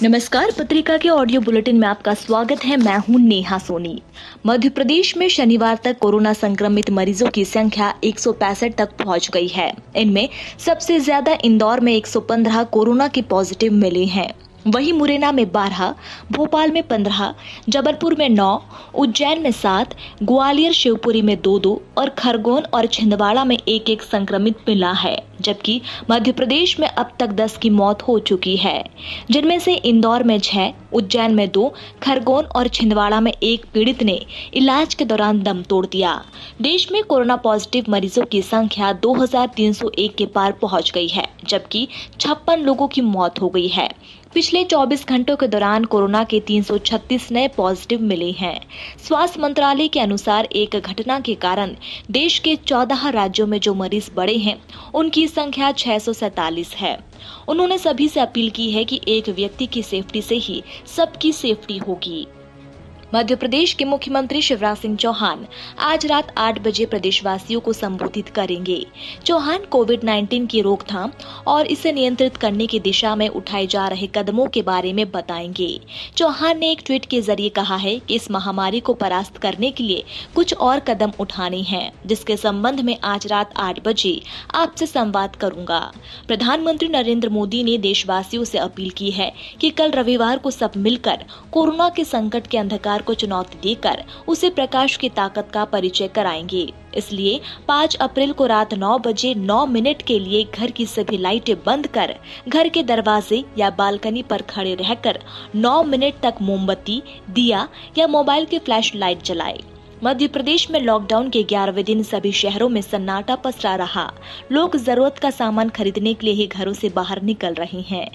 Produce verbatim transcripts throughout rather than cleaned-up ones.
नमस्कार, पत्रिका के ऑडियो बुलेटिन में आपका स्वागत है। मैं हूं नेहा सोनी। मध्य प्रदेश में शनिवार तक कोरोना संक्रमित मरीजों की संख्या एक सौ पैंसठ तक पहुंच गई है। इनमें सबसे ज्यादा इंदौर में एक सौ पंद्रह कोरोना के पॉजिटिव मिले हैं। वहीं मुरैना में बारह, भोपाल में पंद्रह, जबलपुर में नौ, उज्जैन में सात, ग्वालियर शिवपुरी में दो दो और खरगोन और छिंदवाड़ा में एक एक संक्रमित मिला है। जबकि मध्य प्रदेश में अब तक दस की मौत हो चुकी है, जिनमें से इंदौर में छह, उज्जैन में दो, खरगोन और छिंदवाड़ा में एक पीड़ित ने इलाज के दौरान दम तोड़ दिया। देश में कोरोना पॉजिटिव मरीजों की संख्या दो हजार तीन सौ एक के पार पहुंच गई है, जबकि छप्पन लोगों की मौत हो गई है। पिछले चौबीस घंटों के दौरान कोरोना के तीन सौ छत्तीस नए पॉजिटिव मिले हैं। स्वास्थ्य मंत्रालय के अनुसार एक घटना के कारण देश के चौदह राज्यों में जो मरीज बढ़े हैं, उनकी संख्या छह सौ सैतालीस है। उन्होंने सभी से अपील की है कि एक व्यक्ति की सेफ्टी से ही सबकी सेफ्टी होगी। मध्य प्रदेश के मुख्यमंत्री शिवराज सिंह चौहान आज रात आठ बजे प्रदेशवासियों को संबोधित करेंगे। चौहान कोविड उन्नीस की रोकथाम और इसे नियंत्रित करने की दिशा में उठाए जा रहे कदमों के बारे में बताएंगे। चौहान ने एक ट्वीट के जरिए कहा है कि इस महामारी को परास्त करने के लिए कुछ और कदम उठाने हैं, जिसके संबंध में आज रात आठ बजे आपसे संवाद करूंगा। प्रधानमंत्री नरेंद्र मोदी ने देशवासियों से अपील की है कि कल रविवार को सब मिलकर कोरोना के संकट के अंधकार को चुनौती देकर उसे प्रकाश की ताकत का परिचय कराएंगे। इसलिए पाँच अप्रैल को रात नौ बजे नौ मिनट के लिए घर की सभी लाइटें बंद कर घर के दरवाजे या बालकनी पर खड़े रहकर नौ मिनट तक मोमबत्ती, दिया या मोबाइल की फ्लैश लाइट जलाएं। मध्य प्रदेश में लॉकडाउन के ग्यारहवें दिन सभी शहरों में सन्नाटा पसरा रहा। लोग जरूरत का सामान खरीदने के लिए ही घरों से बाहर निकल रहे हैं।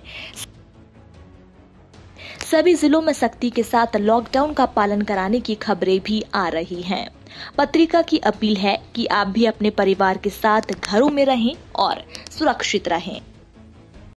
सभी जिलों में सख्ती के साथ लॉकडाउन का पालन कराने की खबरें भी आ रही हैं। पत्रिका की अपील है कि आप भी अपने परिवार के साथ घरों में रहें और सुरक्षित रहें।